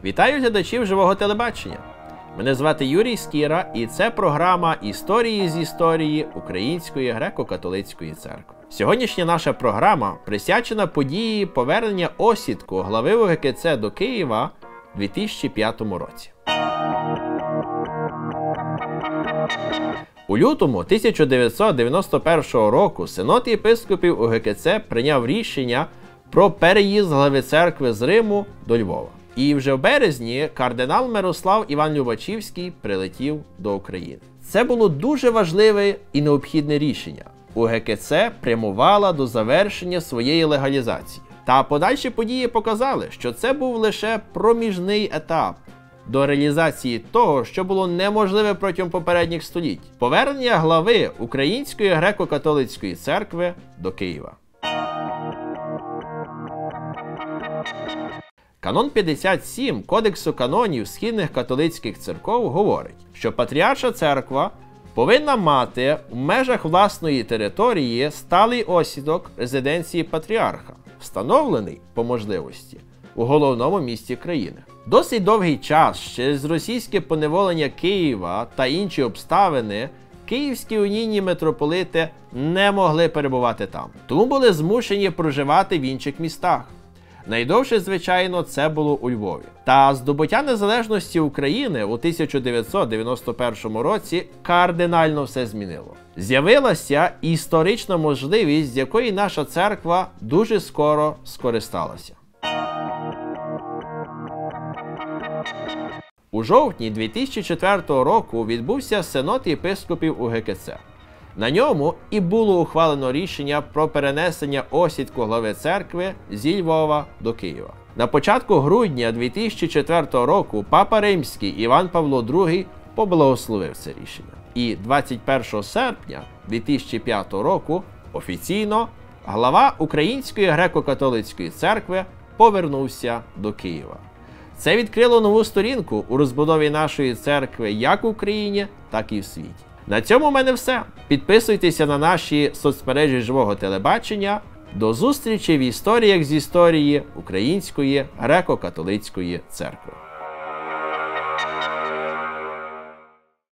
Вітаю глядачів Живого телебачення! Мене звати Юрій Скіра, і це програма «Історії з історії Української греко-католицької церкви». Сьогоднішня наша програма присвячена події повернення осідку глави УГКЦ до Києва у 2005 році. У лютому 1991 року Синод єпископів УГКЦ прийняв рішення про переїзд глави церкви з Риму до Львова. І вже в березні кардинал Мирослав Іван Любачівський прилетів до України. Це було дуже важливе і необхідне рішення. УГКЦ прямувала до завершення своєї легалізації. Та подальші події показали, що це був лише проміжний етап до реалізації того, що було неможливе протягом попередніх століть – повернення глави Української греко-католицької церкви до Києва. Канон 57 Кодексу канонів східних католицьких церков говорить, що Патріарша церква повинна мати в межах власної території сталий осідок резиденції патріарха, встановлений, по можливості, у головному місті країни. Досить довгий час через російське поневолення Києва та інші обставини київські унійні митрополити не могли перебувати там, тому були змушені проживати в інших містах. Найдовше, звичайно, це було у Львові. Та здобуття незалежності України у 1991 році кардинально все змінило. З'явилася історична можливість, з якої наша церква дуже скоро скористалася. У жовтні 2004 року відбувся Синод єпископів УГКЦ. На ньому і було ухвалено рішення про перенесення осідку глави церкви зі Львова до Києва. На початку грудня 2004 року Папа Римський Іван Павло II поблагословив це рішення. І 21 серпня 2005 року офіційно глава Української греко-католицької церкви повернувся до Києва. Це відкрило нову сторінку у розбудові нашої церкви як в Україні, так і в світі. На цьому в мене все. Підписуйтеся на наші соцмережі Живого телебачення. До зустрічі в історіях з історії Української греко-католицької церкви.